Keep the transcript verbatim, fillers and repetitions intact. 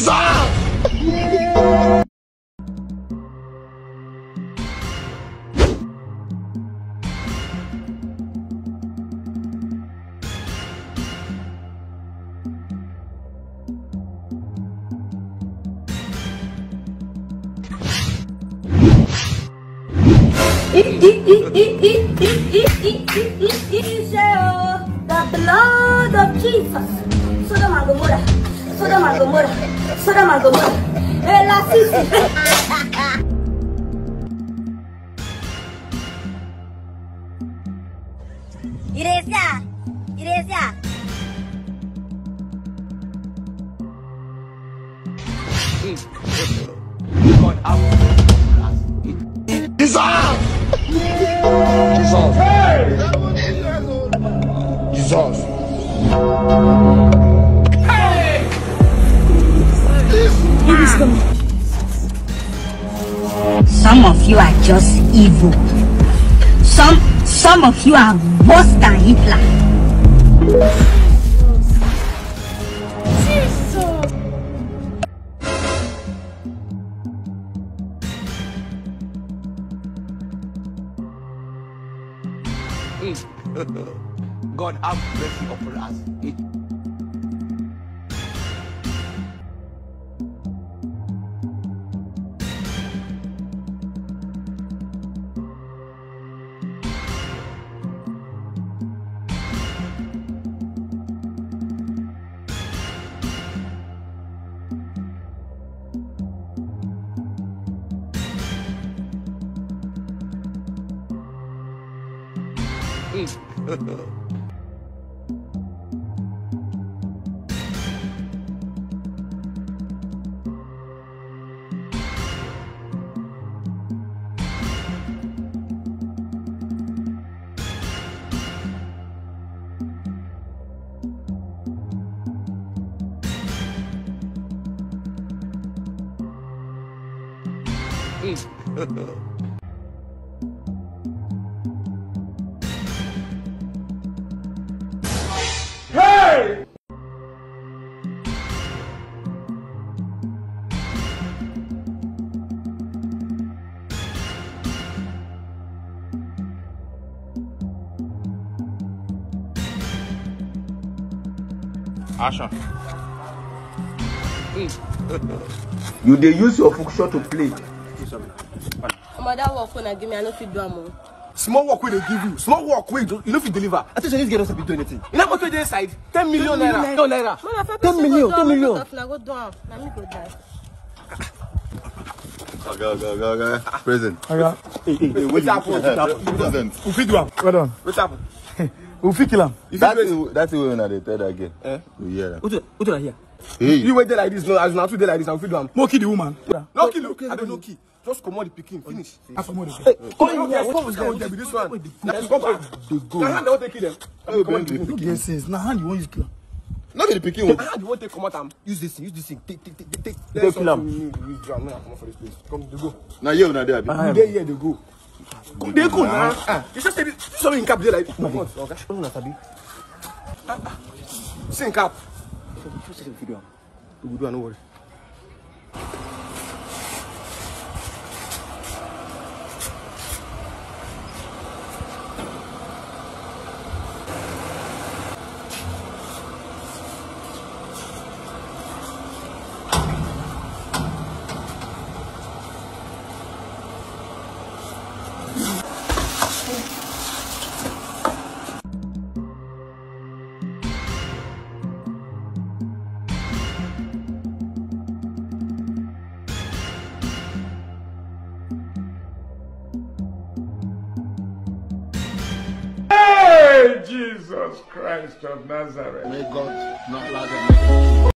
Jesus! The blood of Jesus. Sodom and Gomorrah. Sodom and Gomorrah. Sodom and Gomorrah. Eh, la sisi. Iglesia. Iglesia. God out. Jesus! Jesus! Hey! Jesus! Hey! Some of you are just evil. Some some of you are worse than Hitler. God have mercy upon us. Hey! Asha. You dey use your function to play. Mother work when I give me, I know if you do am. Small work will they give you. Small work will you know if you deliver. I think this girl doesn't do anything. You know what to do inside? Ten million naira. No naira. Ten million. Ten million. I go down. Let me go down. Okay, okay, okay, okay. Present. Okay. Hey, hey, hey, what's happened? Present. Who feed you? Well done. What's happened? Who feed kill him? That's that's the way when I tell that girl. Eh? You hear that? What do what do I hear? Hey. You wait there like this. No, as now two day like this. I'll feed you. No kill the woman. No kill. I don't know kill. Just come on the picking. Finish. After more. Hey, come on. What was going to be this one? Let's come back. They go. Now hand they want to kill them. Oh, come on the picking. Yes, yes. Now hand you want use kill. Not the picking one. Hand you want take come out and use this thing. Use this thing. Take take take take. Take kill am. Use drum. Now come for this place. Come they go. Now you na there. They here they go. They go now. You just say this. Something in cap there like. Okay. What na sabi? Sing cap. Just say the video. We will do no worry. Jesus Christ of Nazareth. May God not allow them.